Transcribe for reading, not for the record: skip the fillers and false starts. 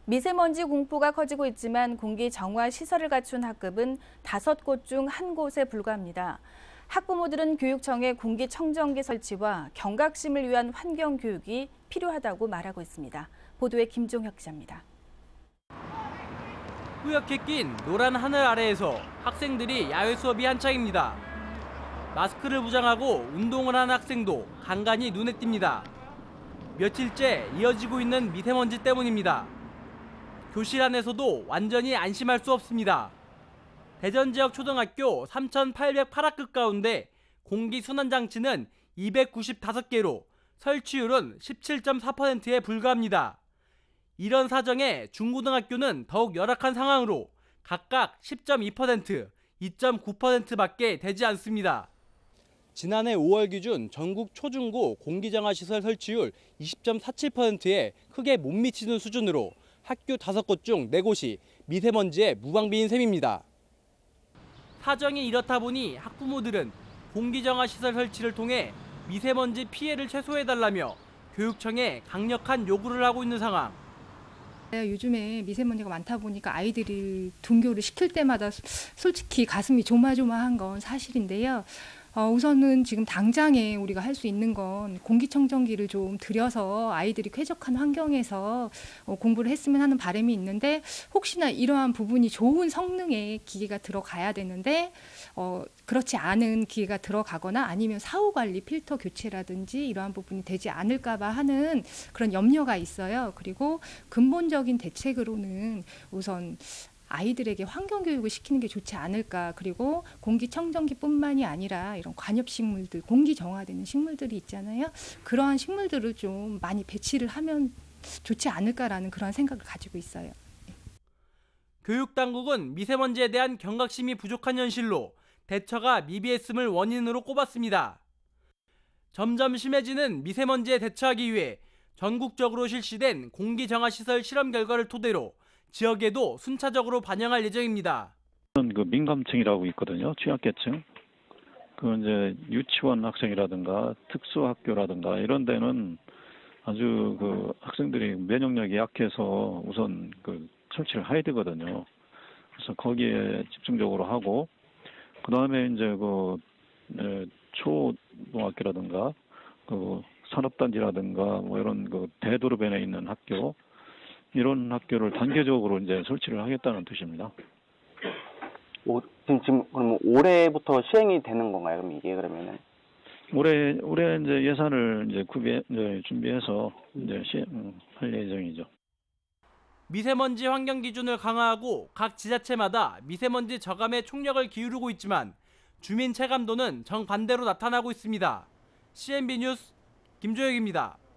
미세먼지 공포가 커지고 있지만 공기 정화 시설을 갖춘 학급은 5곳 중 1곳에 불과합니다. 학부모들은 교육청의 공기청정기 설치와 경각심을 위한 환경교육이 필요하다고 말하고 있습니다. 보도에 김종혁 기자입니다. 뿌옇게 낀 노란 하늘 아래에서 학생들이 야외 수업이 한창입니다. 마스크를 부장하고 운동을 하는 학생도 간간히 눈에 띕니다. 며칠째 이어지고 있는 미세먼지 때문입니다. 교실 안에서도 완전히 안심할 수 없습니다. 대전 지역 초등학교 3,808학급 가운데 공기순환장치는 295개로 설치율은 17.4%에 불과합니다. 이런 사정에 중고등학교는 더욱 열악한 상황으로 각각 10.2%, 2.9%밖에 되지 않습니다. 지난해 5월 기준 전국 초중고 공기정화시설 설치율 20.47%에 크게 못 미치는 수준으로 학교 5곳 중 4곳이 미세먼지에 무방비인 셈입니다. 사정이 이렇다 보니 학부모들은 공기정화시설 설치를 통해 미세먼지 피해를 최소해달라며 교육청에 강력한 요구를 하고 있는 상황. 요즘에 미세먼지가 많다 보니까 아이들이 등교를 시킬 때마다 솔직히 가슴이 조마조마한 건 사실인데요. 우선은 지금 당장에 우리가 할 수 있는 건 공기청정기를 좀 들여서 아이들이 쾌적한 환경에서 공부를 했으면 하는 바람이 있는데, 혹시나 이러한 부분이 좋은 성능의 기계가 들어가야 되는데 그렇지 않은 기계가 들어가거나 아니면 사후관리 필터 교체라든지 이러한 부분이 되지 않을까 봐 하는 그런 염려가 있어요. 그리고 근본적인 대책으로는 우선 아이들에게 환경교육을 시키는 게 좋지 않을까. 그리고 공기청정기뿐만이 아니라 이런 관엽식물들, 공기 정화되는 식물들이 있잖아요. 그러한 식물들을 좀 많이 배치를 하면 좋지 않을까라는 그런 생각을 가지고 있어요. 교육당국은 미세먼지에 대한 경각심이 부족한 현실로 대처가 미비했음을 원인으로 꼽았습니다. 점점 심해지는 미세먼지에 대처하기 위해 전국적으로 실시된 공기정화시설 실험 결과를 토대로 지역에도 순차적으로 반영할 예정입니다. 그 민감층이라고 있거든요. 취약계층. 그 이제 유치원 학생이라든가 특수학교라든가 이런 데는 아주 그 학생들이 면역력이 약해서 우선 그 설치를 해야 되거든요. 그래서 거기에 집중적으로 하고, 그 다음에 이제 그 초등학교라든가 그 산업단지라든가 뭐 이런 그 대도로변에 있는 학교, 이런 학교를 단계적으로 이제 설치를 하겠다는 뜻입니다. 지금 그러면 올해부터 시행이 되는 건가요? 그럼 이게 그러면은 올해 이제 예산을 이제 준비해서 이제 할 예정이죠. 미세먼지 환경 기준을 강화하고 각 지자체마다 미세먼지 저감에 총력을 기울이고 있지만 주민 체감도는 정반대로 나타나고 있습니다. CNB 뉴스 김조혁입니다.